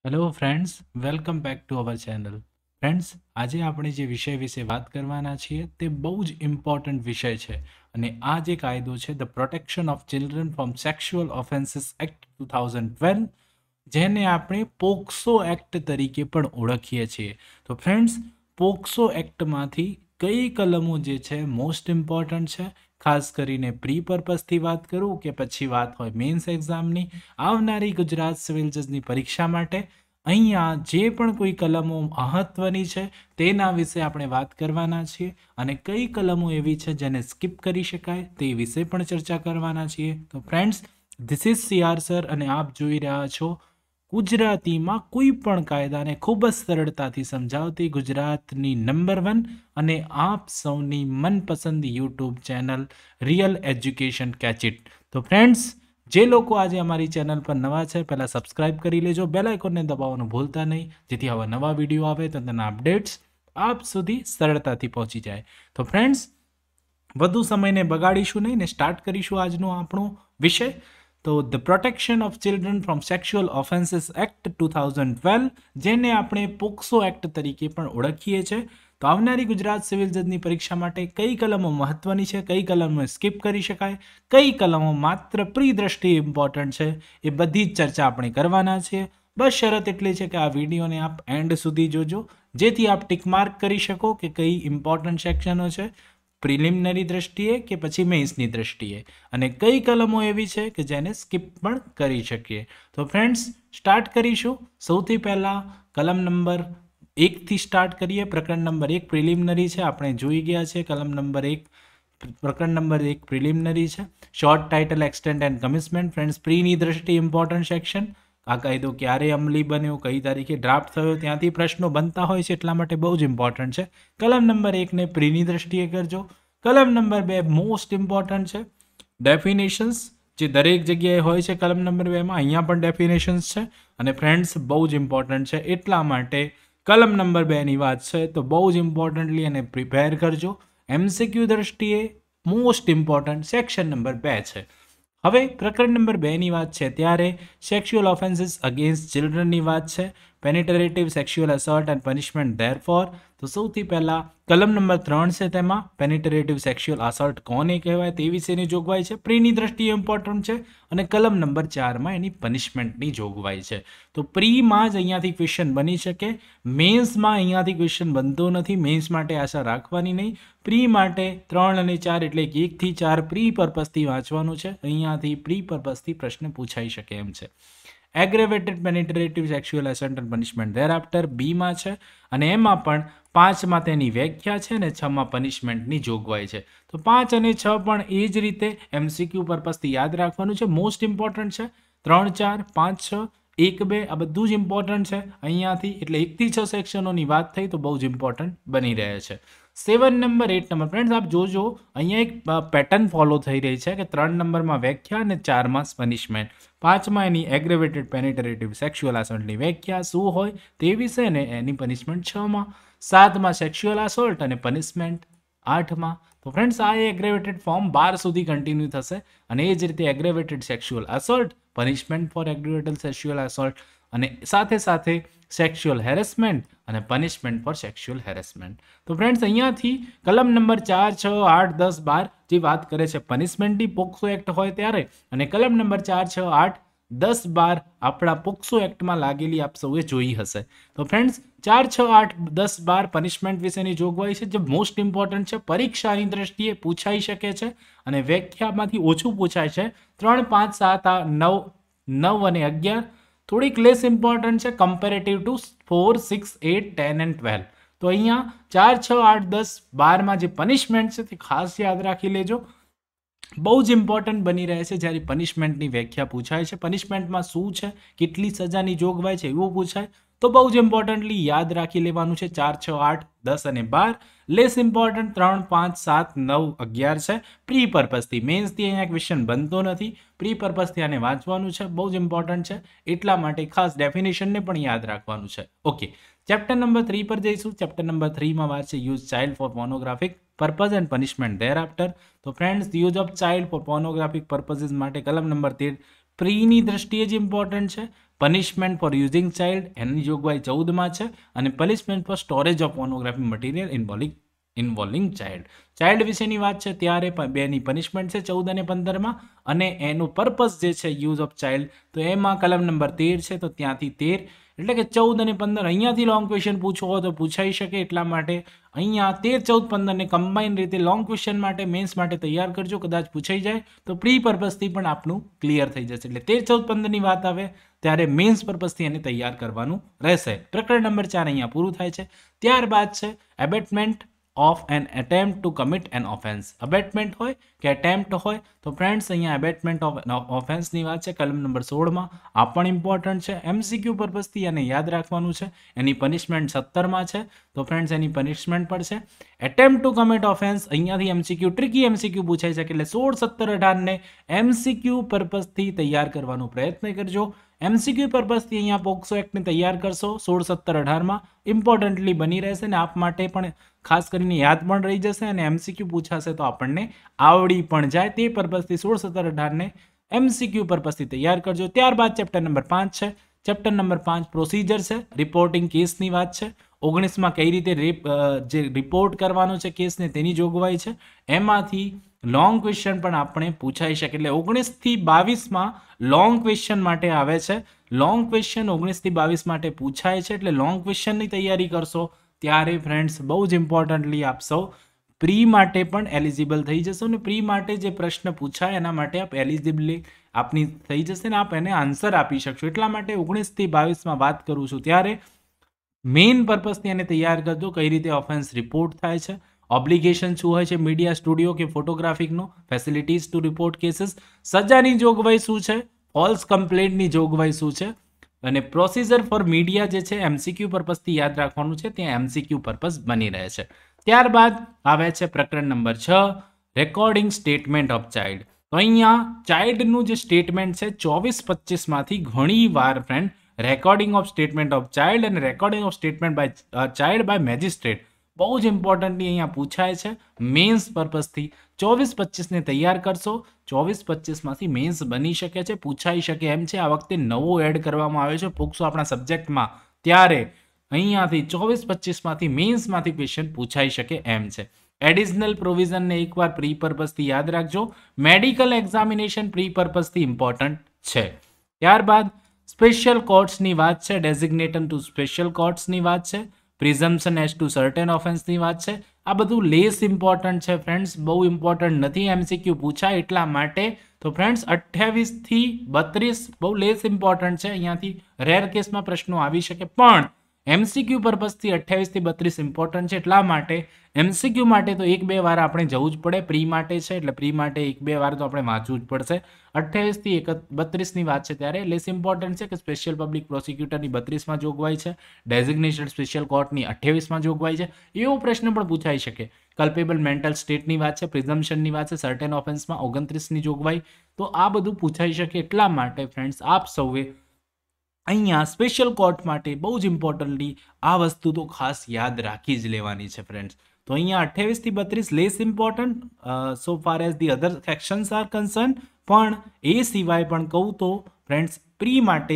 Hello friends, welcome back to our channel. Friends, આજે આપણે જે વિષય વિશે વાત કરવાના છીએ તે બહુ જ ઇમ્પોર્ટન્ટ વિષય છે અને આ જે કાયદો છે the protection of children from sexual offences act 2012, જેને આપણે પોક્સો એક્ટ તરીકે પણ ઓળખીએ છીએ. તો ફ્રેન્ડ્સ, પોક્સો એક્ટમાંથી કઈ કલમો જે છે મોસ્ટ ઇમ્પોર્ટન્ટ છે, ખાસ કરીને પ્રી પર્પઝથી વાત કરું કે પછી વાત હોય મેન્સ એક્ઝામની આવનારી ગુજરાત સિવિલ જજની પરીક્ષા માટે, અહીંયા જે પણ કોઈ કલમો મહત્વની છે તેના વિશે આપણે વાત કરવાના છીએ અને કઈ કલમો એવી છે જેને સ્કીપ કરી શકાય તે વિશે પણ ચર્ચા કરવાના છીએ. તો friends, this is CR sir અને આપ જોઈ રહ્યા છો ગુજરાતીમાં કોઈ પણ કાયદાને ખૂબ જ સરળતાથી સમજાવતી ગુજરાતની નંબર 1 અને આપ સૌની મનપસંદ YouTube channel real education catch it. તો ફ્રેન્ડ્સ, જે લોકો આજે અમારી ચેનલ પર નવા છે પહેલાં સબસ્ક્રાઇબ કરી લેજો, બેલ આઇકોનને દબાવવાનું ભૂલતા નહીં, જેથી આવા નવા વિડીયો આવે તો તેના અપડેટ્સ આપ સુધી સરળતાથી પહોંચી જાય. તો ફ્રેન્ડ્સ, વધુ સમયને બગાડીશું નહીં ને સ્ટાર્ટ કરીશું આજનો આપણો વિષય. તો the protection of children from sexual offences act 2012, જેને આપણે પોક્સો એક્ટ તરીકે પણ ઓળખીએ છીએ. તો આવનારી ગુજરાત સિવિલ જજની પરીક્ષા માટે કઈ કલમો મહત્વની છે, કઈ કલમો સ્કીપ કરી શકાય, કઈ કલમો માત્ર પ્રી દ્રષ્ટિએ ઇમ્પોર્ટન્ટ છે, એ બધી જ ચર્ચા આપણે કરવાના છીએ. બસ શરત એટલી છે કે આ વિડીયોને આપ એન્ડ સુધી જોજો, જેથી આપ ટિક માર્ક કરી શકો કે કઈ ઇમ્પોર્ટન્ટ સેક્શનો છે પ્રિલિમિનરી દ્રષ્ટિએ કે પછી મેન્સની દ્રષ્ટિએ, અને કઈ કલમો એવી છે કે જેને સ્કીપ પણ કરી શકીએ. તો ફ્રેન્ડ્સ, સ્ટાર્ટ કરીશું. સૌથી પહેલાં કલમ નંબર 1થી સ્ટાર્ટ કરીએ. પ્રકરણ નંબર 1 પ્રિલિમિનરી છે, આપણે જોઈ ગયા છે. કલમ નંબર 1, પ્રકરણ નંબર 1 પ્રિલિમિનરી છે. Short title, extent and commitment. Friends, પ્રીની દ્રષ્ટિએ ઇમ્પોર્ટન્ટ સેક્શન. આ કાયદો ક્યારે અમલી બન્યો, કઈ તારીખે ડ્રાફ્ટ થયો, ત્યાંથી પ્રશ્નો બનતા હોય છે, એટલા માટે બહુ જ ઇમ્પોર્ટન્ટ છે. કલમ નંબર 1ને પ્રીની દ્રષ્ટિએ કરજો. કલમ નંબર 2 મોસ્ટ ઇમ્પોર્ટન્ટ છે. ડેફિનેશન્સ, જે દરેક જગ્યાએ હોય છે કલમ નંબર 2માં, અહીંયા પણ ડેફિનેશન્સ છે અને ફ્રેન્ડ્સ બહુ જ ઇમ્પોર્ટન્ટ છે, એટલા માટે કલમ નંબર 2ની વાત છે તો બહુ જ ઇમ્પોર્ટન્ટલી એને પ્રિપેર કરજો. MCQ દ્રષ્ટિએ મોસ્ટ ઇમ્પોર્ટન્ટ સેક્શન નંબર 2 છે. હવે પ્રકરણ નંબર 2ની વાત છે ત્યારે સેક્સ્યુઅલ ઓફેન્સીસ અગેન્સ્ટ ચિલ્ડ્રનની વાત છે. Penetrative sexual assault and punishment therefor. તો સૌથી પહેલાં કલમ નંબર 3 છે, તેમાં પેનિટ્રેટિવ સેક્સ્યુઅલ અસોલ્ટ કોને કહેવાય તે વિશેની જોગવાઈ છે, પ્રીની દ્રષ્ટિએ ઇમ્પોર્ટન્ટ છે. અને કલમ નંબર 4માં એની પનિશમેન્ટની જોગવાઈ છે. તો પ્રીમાં જ અહીંયાથી ક્વેશ્ચન બની શકે, મેન્સમાં અહીંયાથી ક્વેશ્ચન બનતો નથી, મેન્સ માટે આશા રાખવાની નહીં. પ્રી માટે 3 અને 4 એટલે કે 1 થી 4 પ્રી પર્પઝથી વાંચવાનું છે, અહીંયાથી પ્રી પર્પઝથી પ્રશ્ન પૂછાઈ શકે એમ છે. Aggravated penetrative sexual assault and punishment thereafter બીમાં છે, અને એમાં પણ 5માં તેની વ્યાખ્યા છે અને 6માં પનિશમેન્ટની જોગવાઈ છે. તો 5 અને 6 પણ એ જ રીતે MCQ પર્પઝથી યાદ રાખવાનું છે, મોસ્ટ ઇમ્પોર્ટન્ટ છે. 3, 4, 5, 6, 1, 2 આ બધું જ ઇમ્પોર્ટન્ટ છે અહીંયાથી, એટલે 1 થી 6 સેક્શનોની વાત થઈ તો બહુ જ ઇમ્પોર્ટન્ટ બની રહે છે. 7 નંબર 8 નંબર, ફ્રેન્ડ્સ આપ જોજો અહીંયા એક પેટર્ન ફોલો થઈ રહી છે કે 3 નંબરમાં વ્યાખ્યા અને 4માં પનિશમેન્ટ, 5માં એની એગ્રેવેટેડ પેનિટ્રેટિવ સેક્સ્યુઅલ અસોલ્ટની વ્યાખ્યા શું હોય તે વિશે ને એની પનિશમેન્ટ 6માં, 7માં સેક્સ્યુઅલ અસોલ્ટ અને પનિશમેન્ટ 8માં. તો ફ્રેન્ડ્સ, આ એગ્રેવેટેડ ફોર્મ 12 સુધી કન્ટિન્યુ થશે અને એ જ રીતે aggravated sexual assault, punishment for aggravated sexual assault, અને સાથે સાથે સેક્સ્યુઅલ હેરેસમેન્ટ અને પનિશમેન્ટ ફોર સેક્સ્યુઅલ હેરેસમેન્ટ. તો ફ્રેન્ડ્સ, અહીંયાથી કલમ નંબર 4, 6, 8, 10, 12 જે વાત કરે છે પનિશમેન્ટની પોક્સો એક્ટ હોય ત્યારે, અને કલમ નંબર 4, 6, 8, 10, 12 આપણા પોક્સો એક્ટમાં લાગેલી આપ સૌએ જોઈ હશે. તો ફ્રેન્ડ્સ, 4, 6, 8, 10, 12 પનિશમેન્ટ વિશેની જોગવાઈ છે જે મોસ્ટ ઇમ્પોર્ટન્ટ છે, પરીક્ષાની દ્રષ્ટિએ પૂછાઈ શકે છે અને વ્યાખ્યામાંથી ઓછું પૂછાય છે. 3, 5, 7, 9 અને 11 થોડીક લેસ ઇમ્પોર્ટન્ટ છે કમ્પેરેટિવ ટુ 4, 6, 8, 10 એન્ડ 12. તો અહીંયા 4, 6, 8, 10, 12માં જે પનિશમેન્ટ છે તે ખાસ યાદ રાખી લેજો, બહુ જ ઇમ્પોર્ટન્ટ બની રહે છે જ્યારે પનિશમેન્ટની વ્યાખ્યા પૂછાય છે, પનિશમેન્ટમાં શું છે, કેટલી સજાની જોગવાઈ છે એવું પૂછાય તો બહુ જ ઇમ્પોર્ટન્ટલી યાદ રાખી લેવાનું છે. 4, 6, 8, 10 અને 12. લેસ ઇમ્પોર્ટન્ટ 3, 5, 7, 9, 11 છે પ્રી પર્પઝથી, મેન્સથી અહીંયા ક્વેશ્ચન બનતો નથી, પ્રી પર્પઝથી આને વાંચવાનું છે, બહુ જ ઇમ્પોર્ટન્ટ છે, એટલા માટે ખાસ ડેફિનેશનને પણ યાદ રાખવાનું છે. ઓકે, ચેપ્ટર નંબર 3 પર જઈશું. ચેપ્ટર નંબર 3માં વાત છે use child for pornographic purpose and punishment thereafter. તો friends, use of child for pornographic purposes માટે કલમ નંબર 13 પ્રીની દ્રષ્ટિએ જ ઇમ્પોર્ટન્ટ છે. પનિશમેન્ટ ફોર યુઝિંગ ચાઇલ્ડ એની જોગવાઈ 14માં છે. અને punishment for storage of pornography material involving child વિશેની વાત છે ત્યારે બેની પનિશમેન્ટ છે 14 અને 15માં. અને એનું પર્પઝ જે છે યુઝ ઓફ ચાઇલ્ડ, તો એમાં કલમ નંબર 13 છે, તો ત્યાંથી 13 એટલે કે 14 અને 15 અહીંયાથી લોંગ ક્વેશ્ચન પૂછવો હોય તો પૂછાઈ શકે. એટલા માટે અહીંયા 13, 14, 15 ને કમ્બાઇન રીતે લોંગ ક્વેશ્ચન માટે મેન્સ માટે તૈયાર કરજો. કદાચ પૂછાઈ જાય તો પ્રી પર્પઝથી પણ આપણું ક્લિયર થઈ જશે. એટલે 13, 14, 15 ની વાત આવે ત્યારે મેન્સ પર્પઝથી એને તૈયાર કરવાનું રહેશે. પ્રકરણ નંબર 4 અહીંયા પૂરું થાય છે. ત્યારબાદ છે abetment of an attempt to commit an offence. Abetment હોય કે એટેમ્પ્ટ હોય તો ફ્રેન્ડ્સ અહીંયા એબેટમેન્ટ ઓફ ઓફેન્સની વાત છે કલમ નંબર 16માં. આ પણ ઇમ્પોર્ટન્ટ છે. એમસીક્યુ પર્પઝથી એને યાદ રાખવાનું છે. એની પનિશમેન્ટ 17માં છે, તો ફ્રેન્ડ્સ એની પનિશમેન્ટ પડશે એટેમ્પ્ટ ટુ કમિટ ઓફેન્સ. અહીંયાથી એમસીક્યુ ટ્રિકી એમસીક્યુ પૂછાઈ શકે. એટલે 16, 17, 18 ને એમસીક્યુ પર્પઝથી તૈયાર કરવાનો પ્રયત્ન કરજો. એમસીક્યુ પર્પઝથી અહીંયા પોક્સો એક્ટને તૈયાર કરશો 16, 17, 18માં ઇમ્પોર્ટન્ટલી બની રહેશે ને આપ માટે પણ ખાસ કરીને યાદ પણ રહી જશે અને એમસીક્યુ પૂછાશે તો આપણને આવડી પણ જાય. તે પર્પઝથી 16, 17, 18 ને એમસીક્યુ પર્પઝથી તૈયાર કરજો. ત્યારબાદ ચેપ્ટર નંબર 5 છે. ચેપ્ટર નંબર 5 પ્રોસિજર છે, રિપોર્ટિંગ કેસની વાત છે. 19માં કઈ રીતે જે રિપોર્ટ કરવાનો છે કેસને તેની જોગવાઈ છે. એમાંથી લોંગ ક્વેશ્ચન પણ આપણે પૂછાઈ શકે. એટલે 19 થી 22માં લોંગ ક્વેશ્ચન માટે આવે છે. લોંગ ક્વેશ્ચન 19 થી 22 માટે પૂછાય છે. એટલે લોંગ ક્વેશ્ચનની તૈયારી કરશો ત્યારે ફ્રેન્ડ્સ બહુ જ ઇમ્પોર્ટન્ટલી આપ સૌ પ્રી માટે પણ એલિજિબલ થઈ જશો અને પ્રી માટે જે પ્રશ્ન પૂછાય એના માટે આપ એલિજિબલી આપની થઈ જશે ને આપ એને આન્સર આપી શકશો. એટલા માટે 19 થી 22માં વાત કરું છું ત્યારે મેઇન પર્પઝથી એને તૈયાર કરજો. કઈ રીતે ઓફેન્સ રિપોર્ટ થાય છે, ઓબ્લિગેશન શું હોય છે મીડિયા, સ્ટુડિયો કે ફોટોગ્રાફિકનો, ફેસિલિટીઝ ટુ રિપોર્ટ કેસીસ, સજાની જોગવાઈ શું છે, ફોલ્સ કમ્પ્લેન્ટની જોગવાઈ શું છે અને પ્રોસિજર ફોર મીડિયા જે છે એમસીક્યુ પર્પઝથી યાદ રાખવાનું છે. ત્યાં એમસીક્યુ પર્પઝ બની રહે છે. ત્યારબાદ આવે છે પ્રકરણ number 6 recording statement of child. તો અહીંયા ચાઇલ્ડનું જે સ્ટેટમેન્ટ છે 24-25માંથી ઘણી વાર friend recording of statement of child અને recording of statement by child by magistrate બહુ જ ઇમ્પોર્ટન્ટલી અહીંયા પૂછાય છે મેન્સ પર્પઝથી. 24-25 ને તૈયાર કરશો. 24-25માંથી મેન્સ બની શકે છે, પૂછાઈ શકે એમ છે. આ વખતે નવો એડ કરવામાં આવ્યો છે પોક્સો આપણા સબ્જેક્ટમાં, ત્યારે અહીંયાથી 24-25માંથી મેન્સમાંથી ક્વેશ્ચન પૂછાઈ શકે એમ છે. એડિશનલ પ્રોવિઝનને એકવાર પ્રી પર્પઝથી યાદ રાખજો. મેડિકલ એક્ઝામિનેશન પ્રી પર્પઝથી ઇમ્પોર્ટન્ટ છે. ત્યારબાદ સ્પેશિયલ કોર્ટ્સની વાત છે, ડેઝિગ્નેશન ટુ સ્પેશિયલ કોર્ટ્સની વાત છે, પ્રિઝમ્પશન એઝ ટુ સર્ટેન ઓફેન્સની વાત છે. આ બધું લેસ ઇમ્પોર્ટન્ટ છે ફ્રેન્ડ્સ, બહુ ઇમ્પોર્ટન્ટ નથી. એમસીક્યુ પૂછાય એટલા માટે. તો ફ્રેન્ડ્સ 28 થી 32 બહુ લેસ ઇમ્પોર્ટન્ટ છે. અહીંયાથી રેર કેસમાં પ્રશ્નો આવી શકે પણ એમસીક્યુ પર્પઝથી 28 થી 32 ઇમ્પોર્ટન્ટ છે. એટલા માટે એમસીક્યુ માટે તો 1-2 વાર આપણે જવું જ પડે. પ્રી માટે છે એટલે પ્રી માટે 1-2 વાર તો આપણે વાંચવું જ પડશે. 28 થી 32ની વાત છે ત્યારે લેસ ઇમ્પોર્ટન્ટ છે કે સ્પેશિયલ પબ્લિક પ્રોસિક્યુટરની 32માં જોગવાઈ છે, ડેઝિગ્નેશન સ્પેશિયલ કોર્ટની 28માં જોગવાઈ છે. એવો પ્રશ્ન પણ પૂછાઈ શકે. કલ્પેબલ મેન્ટલ સ્ટેટની વાત છે, પ્રિઝમ્પશનની વાત છે, સર્ટેન ઓફેન્સમાં 29ની જોગવાઈ. તો આ બધું પૂછાઈ શકે. એટલા માટે ફ્રેન્ડ્સ આપ સૌએ અહીંયા સ્પેશિયલ કોર્ટ માટે બહુ જ ઇમ્પોર્ટન્ટલી આ વસ્તુ તો ખાસ યાદ રાખી જ લેવાની છે ફ્રેન્ડ્સ. તો અહીંયા 28 થી 32 less important so far as the other sections are concern. પણ એ સિવાય પણ કહું તો ફ્રેન્ડ્સ પ્રી માટે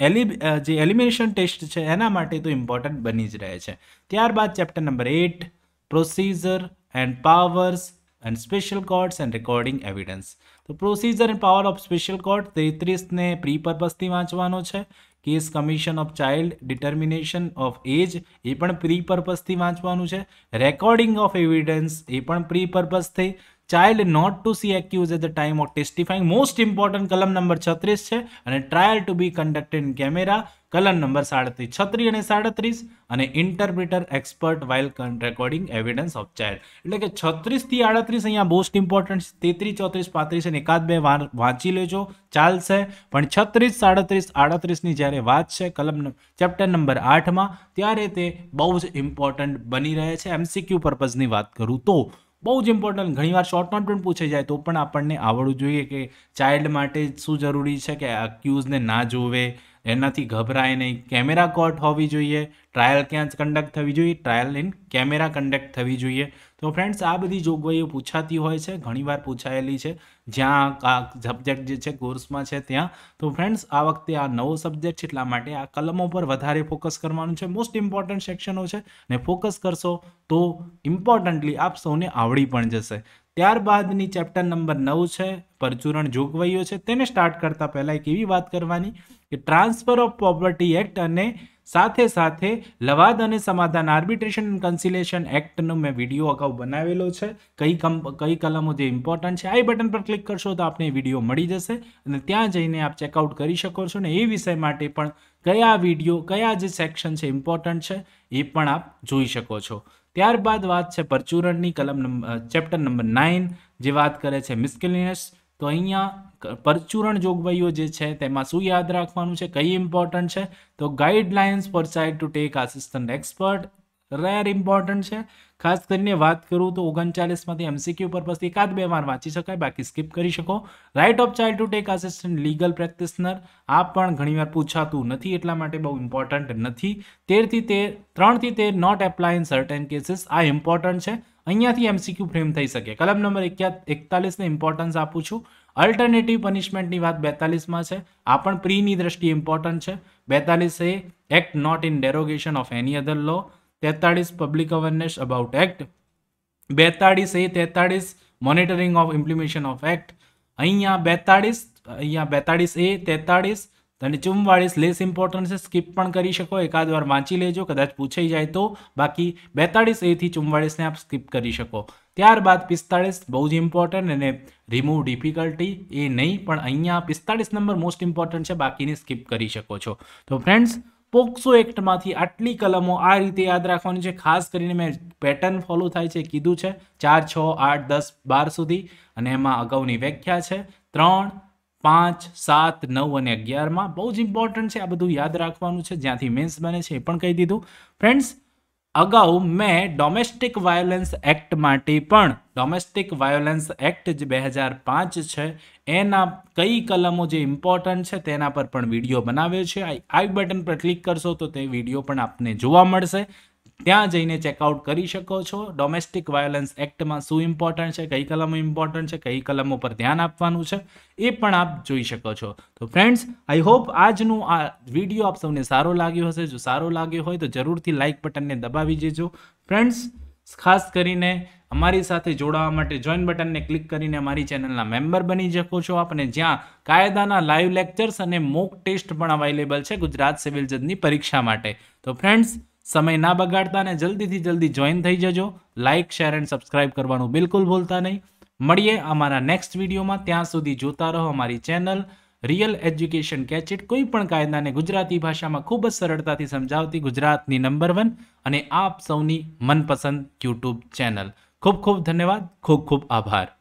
જે એલિમિનેશન ટેસ્ટ છે એના માટે તો ઇમ્પોર્ટન્ટ બની જ રહે છે. ત્યારબાદ chapter number 8 procedure and powers and special courts and recording evidence. તો procedure and power of special court 33ને પ્રી પર્પઝથી વાંચવાનો છે. Case commission of child determination of age એ પણ પ્રી પર્પઝથી વાંચવાનું છે. રેકોર્ડિંગ ઓફ એવિડન્સ એ પણ પ્રી પર્પઝથી. Child not to see accuse at the time of testifying most important કલમ નંબર 36 છે અને trial to be conducted in camera કલમ નંબર 37, 36 અને 37 અને interpreter expert while recording evidence of child. એટલે કે 36 થી 38 અહીંયા મોસ્ટ ઇમ્પોર્ટન્ટ. 33, 34, 35 અને 1-2 વાર વાંચી લેજો ચાલશે. પણ 36, 37, 38ની જ્યારે વાત છે ચેપ્ટર નંબર 8માં ત્યારે તે બહુ જ ઇમ્પોર્ટન્ટ બની રહે છે. એમસીક્યુ પર્પઝની વાત કરું તો બહુ જ ઇમ્પોર્ટન્ટ. ઘણીવાર શોર્ટ નોટ પણ પૂછાઈ જાય તો પણ આપણને આવડવું જોઈએ કે ચાઇલ્ડ માટે શું જરૂરી છે કે અક્યુઝને ના જોવે, એનાથી ગભરાય નહીં, કેમેરા કોર્ટ હોવી જોઈએ, ટ્રાયલ ક્યાં કન્ડક્ટ થવી જોઈએ, ટ્રાયલ ઇન કેમેરા કન્ડક્ટ થવી જોઈએ. તો ફ્રેન્ડ્સ આ બધી જોગવાઈઓ પૂછાતી હોય છે, ઘણીવાર પૂછાયેલી છે જ્યાં આ સબ્જેક્ટ જે છે કોર્સમાં છે ત્યાં. તો ફ્રેન્ડ્સ આ વખતે આ નવો સબ્જેક્ટ છે એટલા માટે આ કલમો પર વધારે ફોકસ કરવાનું છે. મોસ્ટ ઇમ્પોર્ટન્ટ સેક્શનો છે ને ફોકસ કરશો તો ઇમ્પોર્ટન્ટલી આપ સૌને આવડી પણ જશે. ત્યારબાદની ચેપ્ટર નંબર 9 છે પરચુરણ જોગવાઈઓ છે. તેને સ્ટાર્ટ કરતા પહેલા એક એવી વાત કરવાની કે ટ્રાન્સફર ઓફ પ્રોપર્ટી એક્ટ અને સાથે સાથે લવાદ અને સમાધાન આર્બિટ્રેશન એન્ડ કન્સિલેશન એક્ટનો મેં વિડીયો અગાઉ બનાવેલો છે. કઈ કલમો જે ઇમ્પોર્ટન્ટ છે, આઈ બટન પર ક્લિક કરશો તો આપને વિડીયો મળી જશે અને ત્યાં જઈને આપ ચેકઆઉટ કરી શકો છો ને એ વિષય માટે પણ કયા વિડીયો કયા જે સેક્શન છે ઇમ્પોર્ટન્ટ છે એ પણ આપ જોઈ શકો છો. ત્યારબાદ વાત છે પરચુરણની ચેપ્ટર નંબર 9 જે વાત કરે છે મિસ્કેલિનિયસ. તો અહીંયા પરચુરણ જોગવાઈઓ જે છે તેમાં શું યાદ રાખવાનું છે, કઈ ઇમ્પોર્ટન્ટ છે, તો guidelines for side to take assistant expert rare important છે. ખાસ કરીને વાત કરું તો 39માંથી MCQ પર્પઝથી એકાદ બે વાર વાંચી શકાય, બાકી સ્કીપ કરી શકો. Right of child to take assistant legal practitioner આ પણ ઘણીવાર પૂછાતું નથી એટલા માટે બહુ ઇમ્પોર્ટન્ટ નથી. 3 થી 13 not apply in certain cases આ ઇમ્પોર્ટન્ટ છે. અહીંયાથી MCQ ફ્રેમ થઈ શકે. કલમ નંબર 41ને ઇમ્પોર્ટન્સ આપું છું. અલ્ટરનેટિવ પનિશમેન્ટની વાત 42માં છે, આ પણ પ્રીની દ્રષ્ટિએ ઇમ્પોર્ટન્ટ છે. 42A act not in derogation of any other law. 43 public awareness about act. 43A monitoring of implementation of act. અહીંયા 42A 43 અને 44 લેસ ઇમ્પોર્ટન્ટ છે, સ્કીપ પણ કરી શકો, એકાદ વાર વાંચી લેજો, કદાચ પૂછાઈ જાય તો. બાકી 42A થી 44ને આપ સ્કીપ કરી શકો. ત્યારબાદ 45 બહુ જ ઇમ્પોર્ટન્ટ અને રિમૂવ ડિફિકલ્ટી એ નહીં, પણ અહીંયા 45 નંબર મોસ્ટ ઇમ્પોર્ટન્ટ છે, બાકીને સ્કીપ કરી શકો છો. તો ફ્રેન્ડ્સ પોક્સો એક્ટમાંથી આટલી કલમો આ રીતે યાદ રાખવાની છે. ખાસ કરીને મેં પેટર્ન ફોલો થાય છે કીધું છે 4, 6, 8, 10, 12 સુધી અને એમાં અગાઉની વ્યાખ્યા છે 3, 5, 7, 9 અને 11માં બહુ જ ઇમ્પોર્ટન્ટ છે. આ બધું યાદ રાખવાનું છે. જ્યાંથી મેન્સ બને છે એ પણ કહી દીધું. ફ્રેન્ડ્સ અગાઉ મેં ડોમેસ્ટિક વાયોલન્સ એક્ટ માટે પણ ડોમેસ્ટિક વાયોલન્સ એક્ટ જે 2005 છે એના કઈ કલમો જે ઇમ્પોર્ટન્ટ છે તેના પર પણ વિડીયો બનાવ્યો છે. આઈ બટન પર ક્લિક કરશો તો તે વિડીયો પણ આપને જોવા મળશે. ત્યાં જઈને ચેકઆઉટ કરી શકો છો. ડોમેસ્ટિક વાયોલન્સ એક્ટમાં શું ઇમ્પોર્ટન્ટ છે, કઈ કલમો ઇમ્પોર્ટન્ટ છે, કઈ કલમો પર ધ્યાન આપવાનું છે એ પણ આપ જોઈ શકો છો. તો ફ્રેન્ડ્સ આઈ હોપ આજનું આ વિડીયો આપ સૌને સારો લાગ્યો હશે. જો સારો લાગ્યો હોય તો જરૂરથી લાઇક બટનને દબાવી દેજો. ફ્રેન્ડ્સ ખાસ કરીને અમારી સાથે જોડાવા માટે જોઈન બટનને ક્લિક કરીને અમારી ચેનલના મેમ્બર બની શકો છો આપ, અને જ્યાં કાયદાના લાઈવ લેક્ચર્સ અને મોક ટેસ્ટ પણ અવેલેબલ છે ગુજરાત સિવિલ જજની પરીક્ષા માટે. તો ફ્રેન્ડ્સ સમય ના બગાડતા અને જલ્દીથી જલ્દી જોઈન થઈ જજો. લાઇક, શેર એન્ડ સબસ્ક્રાઇબ કરવાનું બિલકુલ ભૂલતા નહીં. મળીએ અમારા નેક્સ્ટ વિડીયોમાં. ત્યાં સુધી જોતા રહો અમારી channel real education catch it. કોઈ પણ કાયદાને ગુજરાતી ભાષામાં ખૂબ જ સરળતાથી સમજાવતી ગુજરાતની નંબર 1 અને આપ સૌની મનપસંદ યુટ્યુબ ચેનલ. ખૂબ ખૂબ ધન્યવાદ, ખૂબ ખૂબ આભાર.